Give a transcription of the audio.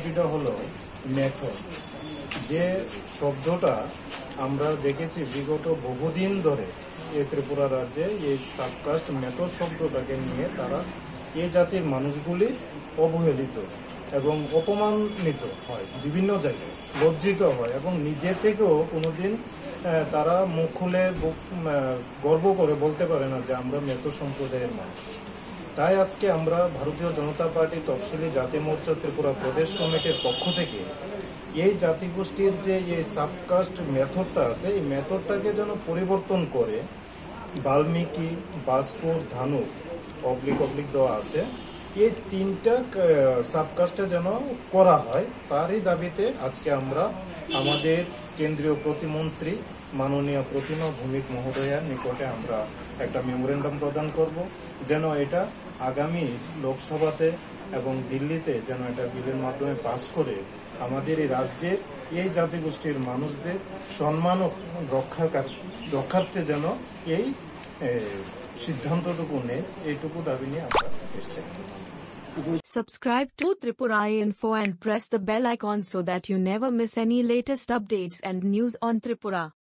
বিষয়টা হলো মেথড। যে শব্দটা আমরা দেখেছি বিগত বহুদিন ধরে এই ত্রিপুরা রাজ্যে এই সাবকাস্ট মেথড শব্দটাকে নিয়ে তারা এই জাতির মানুষগুলি অবহেলিত এবং অপমানিত হয়, বিভিন্ন জায়গায় লজ্জিত হয় এবং নিজে থেকেও কোনোদিন তারা মুখ খুলে গর্ব করে বলতে পারে না যে আমরা মেথড সম্প্রদায়ের মানুষ। তাই আজকে আমরা ভারতীয় জনতা পার্টি তফসিলি জাতি মোর্চা ত্রিপুরা প্রদেশ কমিটির পক্ষ থেকে এই জাতিগোষ্ঠীর যে এই সাবকাস্ট মেথডটা আছে, এই মেথডটাকে যেন পরিবর্তন করে বাল্মীকি, বাজপুর, ধানুক অবলিক দেওয়া আছে, এই তিনটা সাবকাস্টে যেন করা হয়, তারই দাবিতে আজকে আমরা আমাদের কেন্দ্রীয় প্রতিমন্ত্রী মাননীয় প্রতিমা ভৌমিক মহোদয়ার নিকটে আমরা একটা মেমোরেন্ডাম প্রদান করব, যেন এটা আগামী লোকসভাতে এবং দিল্লিতে যেন এটা বিলের মাধ্যমে পাস করে আমাদের এই রাজ্যে এই জাতিগোষ্ঠীর মানুষদের সম্মান রক্ষার্থে যেন এই সিদ্ধান্তটুকু নেই, এইটুকু দাবি নিয়ে আমরা এসেছি। Subscribe to Tripura Info and press the bell icon so that you never miss any latest updates and news on Tripura.